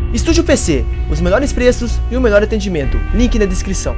Estúdio PC, os melhores preços e o melhor atendimento. Link na descrição.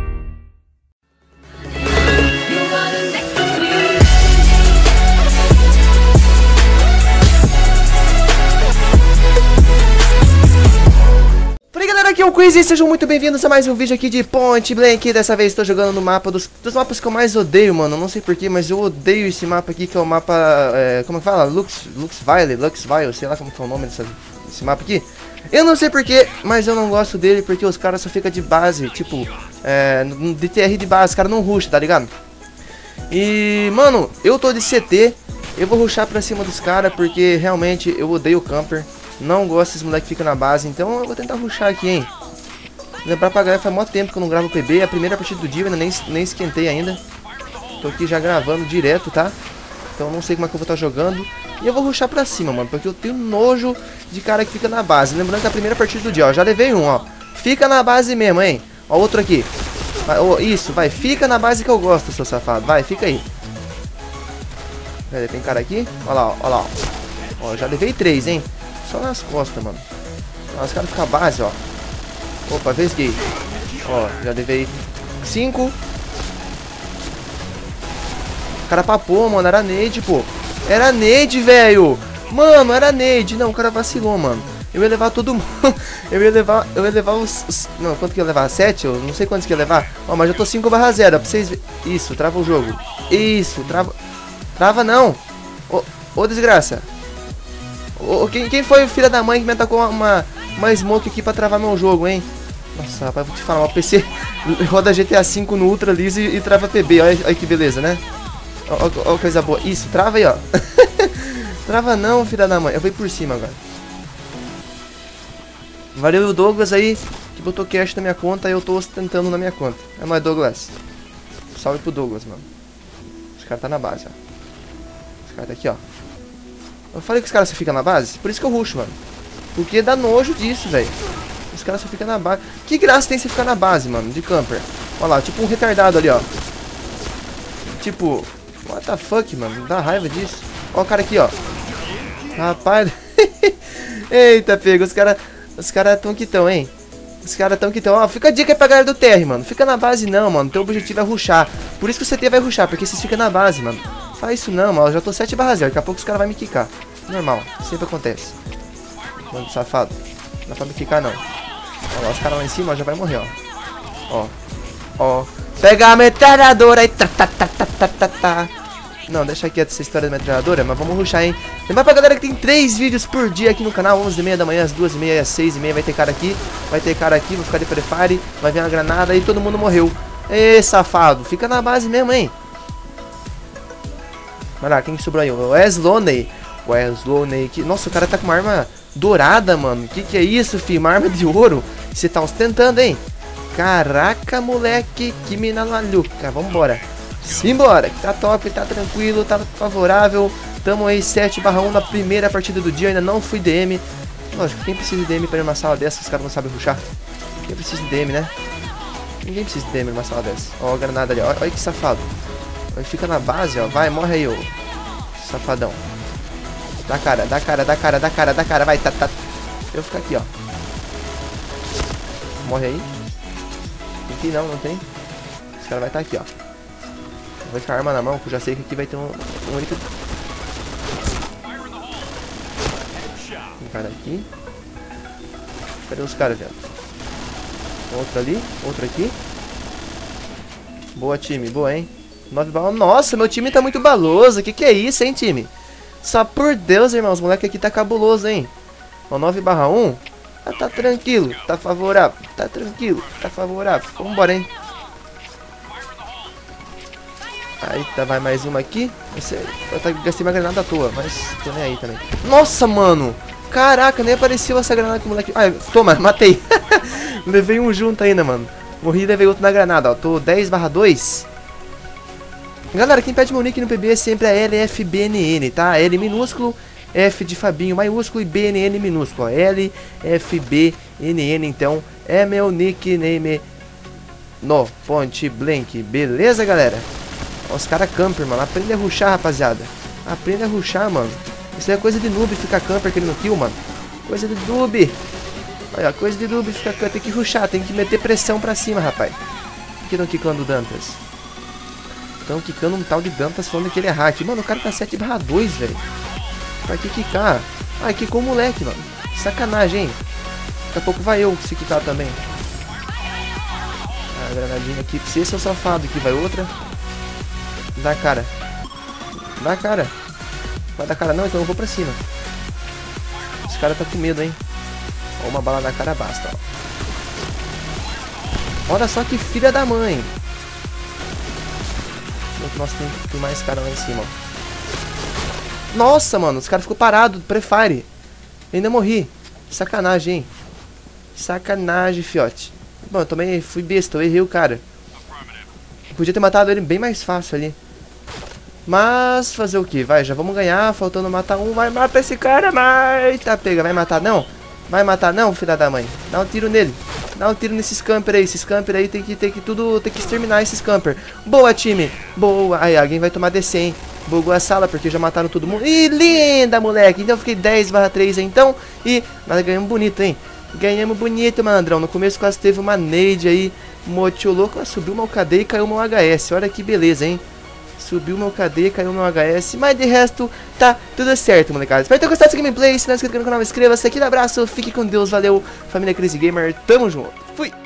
Fala galera, aqui é o Quiz e sejam muito bem-vindos a mais um vídeo aqui de Point Blank. Dessa vez estou jogando no mapa dos mapas que eu mais odeio, mano. Não sei porquê, mas eu odeio esse mapa aqui, que é o mapa, como que fala? Luxville, sei lá como que é o nome desse mapa aqui. Eu não sei porquê, mas eu não gosto dele porque os caras só ficam de base, tipo, no DTR de base, os caras não rusham, tá ligado? E, mano, eu tô de CT, eu vou rushar pra cima dos caras porque realmente eu odeio o camper. Não gosto desses moleques que ficam na base, então eu vou tentar rushar aqui, hein. Lembrar pra galera, faz mó tempo que eu não gravo PB, é a primeira partida do dia, eu ainda nem esquentei ainda. Tô aqui já gravando direto, tá? Então não sei como é que eu vou estar jogando. E eu vou rushar pra cima, mano, porque eu tenho nojo de cara que fica na base. Lembrando que é a primeira partida do dia, ó, já levei um, ó. Fica na base mesmo, hein. Ó, outro aqui. Isso, vai, fica na base que eu gosto, seu safado. Vai, fica aí. Pera aí, tem cara aqui. Ó lá, ó. Ó, já levei 3, hein. Só nas costas, mano. Os caras ficam base, ó. Opa, vesguei. Ó, já levei 5. O cara papou, mano, era nade, pô. Era nade, velho. Mano, era nade. Não, o cara vacilou, mano. Eu ia levar todo mundo. Eu ia levar os... Não, quanto que eu ia levar? 7? Eu não sei quantos que ia levar. Ó, mas eu tô 5/0, pra vocês verem. Isso, trava o jogo. Isso, trava. Trava não. Ô, desgraça. Quem foi o filho da mãe que me atacou uma smoke aqui pra travar meu jogo, hein? Nossa, rapaz, vou te falar. Uma PC roda GTA V no Ultra liso e trava PB. Olha que beleza, né? Ó, coisa boa. Isso, trava aí, ó. Trava não, filha da mãe. Eu vou ir por cima agora. Valeu o Douglas aí, que botou cash na minha conta e eu tô ostentando na minha conta. É nóis, Douglas. Salve pro Douglas, mano. Os caras tá na base, ó. Os caras tá aqui, ó. Eu falei que os caras só ficam na base? Por isso que eu rusho, mano. Porque dá nojo disso, velho. Os caras só ficam na base. Que graça tem você ficar na base, mano, de camper? Olha lá, tipo um retardado ali, ó. Tipo... What the fuck, mano? Dá raiva disso. Ó o cara aqui, ó. Rapaz. Eita, pega. Os caras tão que tão, hein? Os caras tão que tão. Ó, fica a dica aí pra galera do TR, mano. Fica na base não, mano. Teu objetivo é rushar. Por isso que o CT vai rushar, porque vocês ficam na base, mano. Faz isso não, mano. Eu já tô 7/0. Daqui a pouco os caras vão me quicar. Normal. Sempre acontece. Mano, safado. Não dá pra me quicar, não. Ó lá, os caras lá em cima, ó, já vai morrer, ó. Ó. Pega a metralhadora aí. Não, deixa aqui essa história da metralhadora, mas vamos rushar, hein. Lembra pra galera que tem 3 vídeos por dia aqui no canal. 11h30 da manhã, às 2h30, às 6h30. Vai ter cara aqui, vou ficar de prefire. Vai vir uma granada e todo mundo morreu. Ê, safado, fica na base mesmo, hein. Olha lá, quem que sobrou aí? O Wesley. Nossa, o cara tá com uma arma dourada, mano. Que é isso, filho? Uma arma de ouro. Você tá ostentando, hein? Caraca, moleque, que mina maluca. Vambora. Simbora, que tá top, tá tranquilo, tá favorável. Tamo aí 7/1 na primeira partida do dia. Ainda não fui DM. Lógico, quem precisa de DM pra ir numa sala dessa? Os caras não sabem rushar. Quem precisa de DM, né? Ninguém precisa de DM numa sala dessa. Ó, a granada ali, ó. Olha que safado. Ele fica na base, ó. Vai, morre aí, ô safadão. Dá cara. Vai, tá. Eu vou ficar aqui, ó. Morre aí. Tem que ir, não tem. Esse cara vai estar aqui, ó. Vou com a arma na mão, que eu já sei que aqui vai ter um único. Tem cara aqui. Cadê os caras, velho? Outro ali, outro aqui. Boa, time, boa, hein? 9 balas. Nossa, meu time tá muito baloso. Que é isso, hein, time? Só por Deus, irmãos. O moleque aqui tá cabuloso, hein? Ó, 9/1. Ah, tá tranquilo. Tá favorável. Tá tranquilo. Tá favorável. Vambora, hein? Aí tá, vai mais uma aqui. Eu gastei uma granada à toa, mas tô nem aí também. Nossa, mano. Caraca, nem apareceu essa granada que o moleque... Ah, toma, matei. Levei um junto ainda, mano. Morri e levei outro na granada, ó. Tô 10/2. Galera, quem pede meu nick no PB é sempre a LFBNN, tá? L minúsculo, F de Fabinho maiúsculo e BNN minúsculo, ó. LFBNN, então, é meu nickname no Point Blank. Beleza, galera? Ó, os caras camper, mano. Aprende a rushar, rapaziada. Aprende a rushar, mano. Isso é coisa de noob ficar camper querendo kill, mano. Coisa de noob. Olha, coisa de noob, tem que rushar, tem que meter pressão pra cima, rapaz. Por que não quicando o Dantas? Estão quicando um tal de Dantas falando que ele é hack. Mano, o cara tá 7/2, velho. Pra que quicar? Ah, quicou o moleque, mano. Sacanagem, hein? Daqui a pouco vai eu se quicar também. Ah, granadinha aqui pra você, seu safado. Aqui vai outra. Dá cara. Dá cara. Vai dar cara não, então eu vou pra cima. Esse cara tá com medo, hein? Ó, uma bala na cara basta, ó. Olha só que filha da mãe. Nossa, tem mais cara lá em cima, ó. Nossa, mano, os caras ficou parado, prefire. Ainda morri. Sacanagem, hein? Sacanagem, fiote. Bom, eu também fui besta, eu errei o cara. Podia ter matado ele bem mais fácil ali. Mas, fazer o que? Vai, já vamos ganhar, faltando matar um. Vai, mata esse cara, mas... Tá, pega, vai matar não? Vai matar não, filha da mãe? Dá um tiro nele. Dá um tiro nesses camper aí. Esses camper aí tem que exterminar esses camper. Boa, time. Boa. Aí, alguém vai tomar DC, hein? Bugou a sala porque já mataram todo mundo. Ih, linda, moleque. Então eu fiquei 10/3 então. E nós ganhamos bonito, hein? Ganhamos bonito, malandrão. No começo quase teve uma nade aí. Motiu louco. Ela subiu meu KD e caiu meu HS. Olha que beleza, hein? Subiu meu KD, caiu meu HS. Mas de resto, tá tudo certo, molecada. Espero ter gostado desse gameplay. Se não é inscrito no canal, inscreva-se. Aquele abraço. Fique com Deus. Valeu, família Crazy Gamer. Tamo junto. Fui.